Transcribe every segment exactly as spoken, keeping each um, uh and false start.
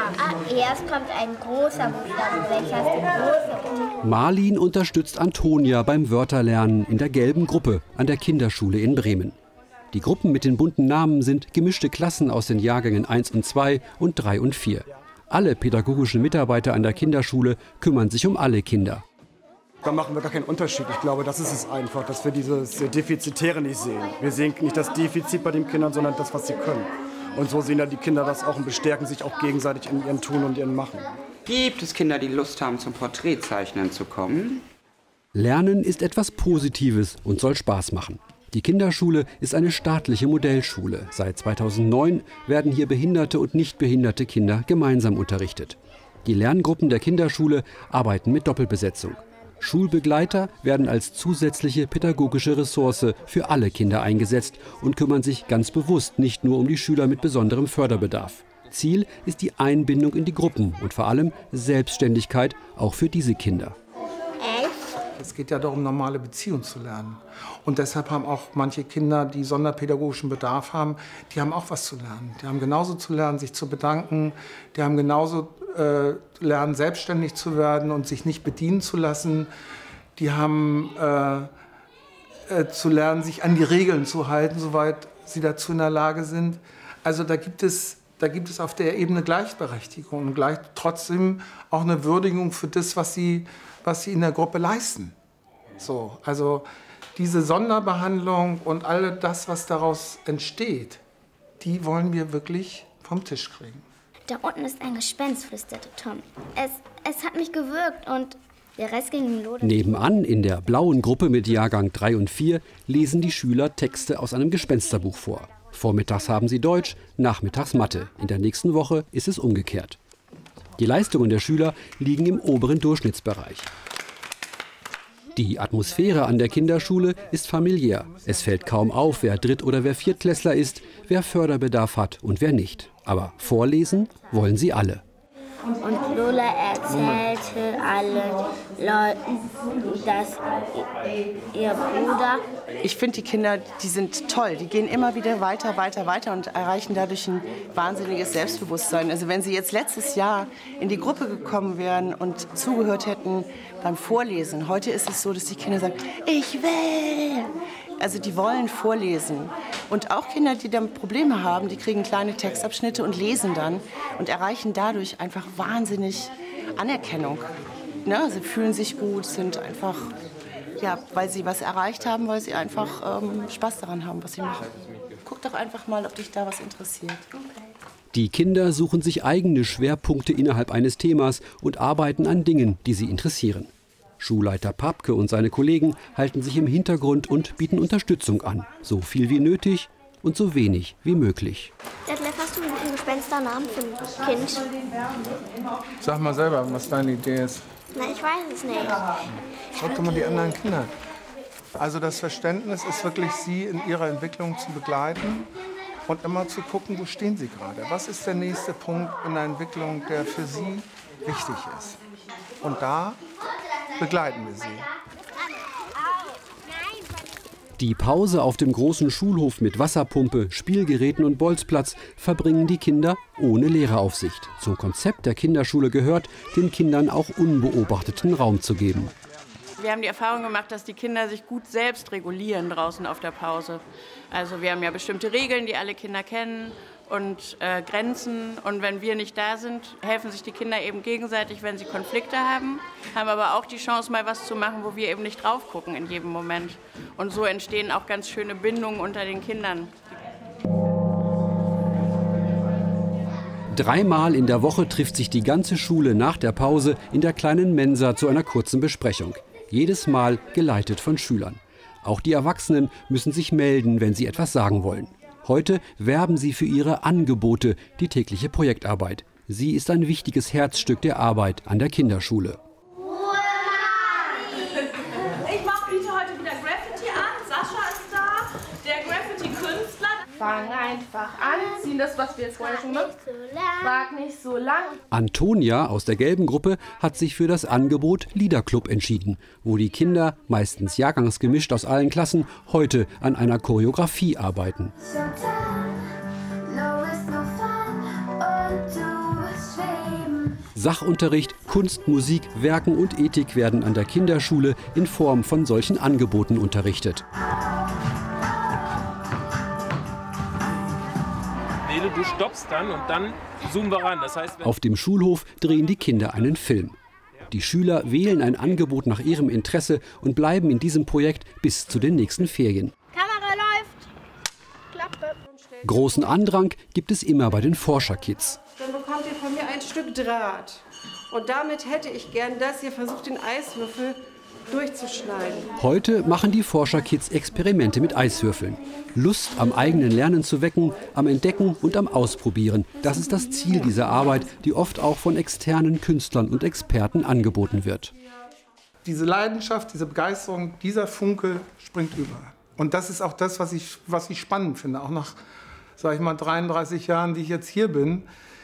Ah, erst kommt ein großer Buchstabe. Welcher ist der große? Marlin unterstützt Antonia beim Wörterlernen in der gelben Gruppe an der Kinderschule in Bremen. Die Gruppen mit den bunten Namen sind gemischte Klassen aus den Jahrgängen eins und zwei und drei und vier. Alle pädagogischen Mitarbeiter an der Kinderschule kümmern sich um alle Kinder. Da machen wir gar keinen Unterschied. Ich glaube, das ist es einfach, dass wir dieses Defizitäre nicht sehen. Wir sehen nicht das Defizit bei den Kindern, sondern das, was sie können. Und so sehen ja die Kinder das auch und bestärken sich auch gegenseitig in ihrem Tun und ihrem Machen. Gibt es Kinder, die Lust haben, zum Porträtzeichnen zu kommen? Lernen ist etwas Positives und soll Spaß machen. Die Kinderschule ist eine staatliche Modellschule. Seit zweitausendneun werden hier behinderte und nicht behinderte Kinder gemeinsam unterrichtet. Die Lerngruppen der Kinderschule arbeiten mit Doppelbesetzung. Schulbegleiter werden als zusätzliche pädagogische Ressource für alle Kinder eingesetzt und kümmern sich ganz bewusst nicht nur um die Schüler mit besonderem Förderbedarf. Ziel ist die Einbindung in die Gruppen und vor allem Selbstständigkeit auch für diese Kinder. Es geht ja darum, normale Beziehungen zu lernen. Und deshalb haben auch manche Kinder, die sonderpädagogischen Bedarf haben, die haben auch was zu lernen. Die haben genauso zu lernen, sich zu bedanken. Die haben genauso äh, lernen, selbstständig zu werden und sich nicht bedienen zu lassen. Die haben äh, äh, zu lernen, sich an die Regeln zu halten, soweit sie dazu in der Lage sind. Also da gibt es, da gibt es auf der Ebene Gleichberechtigung und gleich, trotzdem auch eine Würdigung für das, was sie, was sie in der Gruppe leisten. So, also diese Sonderbehandlung und all das, was daraus entsteht, die wollen wir wirklich vom Tisch kriegen. Da unten ist ein Gespenst, flüsterte Tom. Es, es hat mich gewürgt und der Rest ging ihm los. Nebenan in der blauen Gruppe mit Jahrgang drei und vier lesen die Schüler Texte aus einem Gespensterbuch vor. Vormittags haben sie Deutsch, nachmittags Mathe. In der nächsten Woche ist es umgekehrt. Die Leistungen der Schüler liegen im oberen Durchschnittsbereich. Die Atmosphäre an der Kinderschule ist familiär. Es fällt kaum auf, wer Dritt- oder wer Viertklässler ist, wer Förderbedarf hat und wer nicht. Aber vorlesen wollen sie alle. Und Lola erzählte allen Leuten, dass ihr Bruder... Ich finde, die Kinder, die sind toll. Die gehen immer wieder weiter, weiter, weiter und erreichen dadurch ein wahnsinniges Selbstbewusstsein. Also wenn sie jetzt letztes Jahr in die Gruppe gekommen wären und zugehört hätten beim Vorlesen. Heute ist es so, dass die Kinder sagen, ich will. Also die wollen vorlesen. Und auch Kinder, die dann Probleme haben, die kriegen kleine Textabschnitte und lesen dann und erreichen dadurch einfach wahnsinnig Anerkennung. Ne? Sie fühlen sich gut, sind einfach, ja, weil sie was erreicht haben, weil sie einfach ähm, Spaß daran haben, was sie machen. Guck doch einfach mal, ob dich da was interessiert. Die Kinder suchen sich eigene Schwerpunkte innerhalb eines Themas und arbeiten an Dingen, die sie interessieren. Schulleiter Papke und seine Kollegen halten sich im Hintergrund und bieten Unterstützung an. So viel wie nötig und so wenig wie möglich. Detlef, hast du einen Gespensternamen für ein Kind? Sag mal selber, was deine Idee ist. Na, ich weiß es nicht. Frag doch mal die anderen Kinder. Also das Verständnis ist wirklich, sie in ihrer Entwicklung zu begleiten und immer zu gucken, wo stehen sie gerade. Was ist der nächste Punkt in der Entwicklung, der für sie wichtig ist. Und da begleiten wir sie. Die Pause auf dem großen Schulhof mit Wasserpumpe, Spielgeräten und Bolzplatz verbringen die Kinder ohne Lehreraufsicht. Zum Konzept der Kinderschule gehört, den Kindern auch unbeobachteten Raum zu geben. Wir haben die Erfahrung gemacht, dass die Kinder sich gut selbst regulieren draußen auf der Pause. Also wir haben ja bestimmte Regeln, die alle Kinder kennen und äh, Grenzen. Und wenn wir nicht da sind, helfen sich die Kinder eben gegenseitig, wenn sie Konflikte haben, haben aber auch die Chance, mal was zu machen, wo wir eben nicht drauf gucken in jedem Moment. Und so entstehen auch ganz schöne Bindungen unter den Kindern. Dreimal in der Woche trifft sich die ganze Schule nach der Pause in der kleinen Mensa zu einer kurzen Besprechung. Jedes Mal geleitet von Schülern. Auch die Erwachsenen müssen sich melden, wenn sie etwas sagen wollen. Heute werben sie für ihre Angebote, die tägliche Projektarbeit. Sie ist ein wichtiges Herzstück der Arbeit an der Kinderschule. Ich mache bitte heute wieder Graffiti an. Sascha ist da, der Graffiti-Künstler. Fang einfach an, ziehen das, was wir jetzt vorher schon machen. Frag nicht so lang. Antonia aus der gelben Gruppe hat sich für das Angebot Liederclub entschieden, wo die Kinder, meistens jahrgangsgemischt aus allen Klassen, heute an einer Choreografie arbeiten. Sachunterricht, Kunst, Musik, Werken und Ethik werden an der Kinderschule in Form von solchen Angeboten unterrichtet. Nele, du stoppst dann und dann zoomen wir ran. Das heißt, wenn Auf dem Schulhof drehen die Kinder einen Film. Die Schüler wählen ein Angebot nach ihrem Interesse und bleiben in diesem Projekt bis zu den nächsten Ferien. Kamera läuft. Klappe. Großen Andrang gibt es immer bei den Forscher-Kids. Dann bekommt ihr von mir ein Stück Draht. Und damit hätte ich gern, dass ihr versucht, den Eiswürfel durchzuschneiden. Heute machen die Forscher-Kids Experimente mit Eiswürfeln. Lust am eigenen Lernen zu wecken, am Entdecken und am Ausprobieren. Das ist das Ziel dieser Arbeit, die oft auch von externen Künstlern und Experten angeboten wird. Diese Leidenschaft, diese Begeisterung, dieser Funke springt über. Und das ist auch das, was ich, was ich spannend finde. Auch nach, sag ich mal, dreiunddreißig Jahren, die ich jetzt hier bin.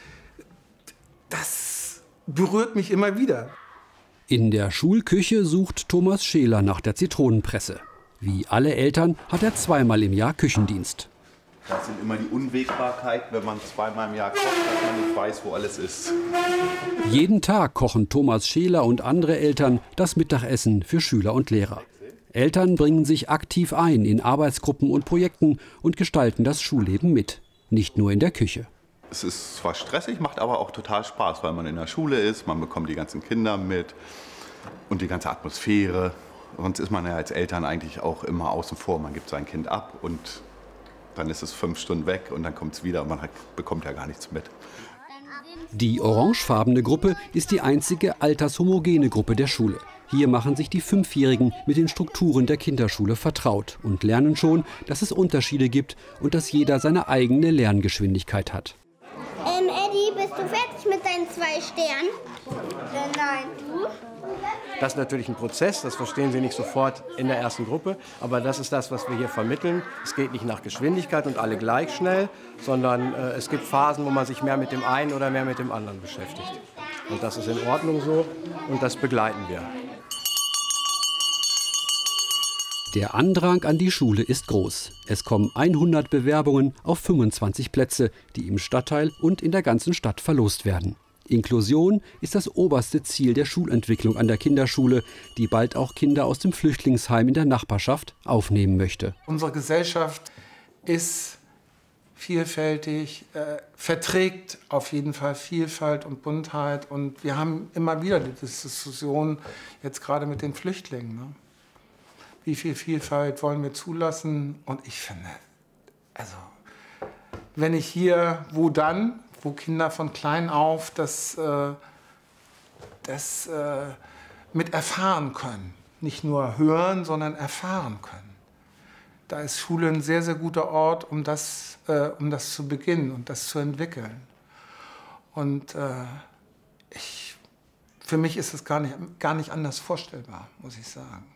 Das berührt mich immer wieder. In der Schulküche sucht Thomas Scheler nach der Zitronenpresse. Wie alle Eltern hat er zweimal im Jahr Küchendienst. Das sind immer die Unwägbarkeiten, wenn man zweimal im Jahr kocht, dass man nicht weiß, wo alles ist. Jeden Tag kochen Thomas Scheler und andere Eltern das Mittagessen für Schüler und Lehrer. Eltern bringen sich aktiv ein in Arbeitsgruppen und Projekten und gestalten das Schulleben mit. Nicht nur in der Küche. Es ist zwar stressig, macht aber auch total Spaß, weil man in der Schule ist, man bekommt die ganzen Kinder mit und die ganze Atmosphäre. Sonst ist man ja als Eltern eigentlich auch immer außen vor. Man gibt sein Kind ab und dann ist es fünf Stunden weg und dann kommt es wieder und man hat, bekommt ja gar nichts mit. Die orangefarbene Gruppe ist die einzige altershomogene Gruppe der Schule. Hier machen sich die Fünfjährigen mit den Strukturen der Kinderschule vertraut und lernen schon, dass es Unterschiede gibt und dass jeder seine eigene Lerngeschwindigkeit hat. Ähm, Eddie, bist du fertig mit deinen zwei Sternen? Äh, nein, du? Das ist natürlich ein Prozess, das verstehen Sie nicht sofort in der ersten Gruppe, aber das ist das, was wir hier vermitteln. Es geht nicht nach Geschwindigkeit und alle gleich schnell, sondern äh, es gibt Phasen, wo man sich mehr mit dem einen oder mehr mit dem anderen beschäftigt. Und das ist in Ordnung so und das begleiten wir. Der Andrang an die Schule ist groß. Es kommen hundert Bewerbungen auf fünfundzwanzig Plätze, die im Stadtteil und in der ganzen Stadt verlost werden. Inklusion ist das oberste Ziel der Schulentwicklung an der Kinderschule, die bald auch Kinder aus dem Flüchtlingsheim in der Nachbarschaft aufnehmen möchte. Unsere Gesellschaft ist vielfältig, äh, verträgt auf jeden Fall Vielfalt und Buntheit. Und wir haben immer wieder die Diskussion, jetzt gerade mit den Flüchtlingen. Ne? Wie viel Vielfalt wollen wir zulassen? Und ich finde, also, wenn ich hier, wo dann, wo Kinder von klein auf das, äh, das äh, mit erfahren können. Nicht nur hören, sondern erfahren können. Da ist Schule ein sehr, sehr guter Ort, um das, äh, um das zu beginnen und das zu entwickeln. Und äh, ich, für mich ist es gar nicht, gar nicht anders vorstellbar, muss ich sagen.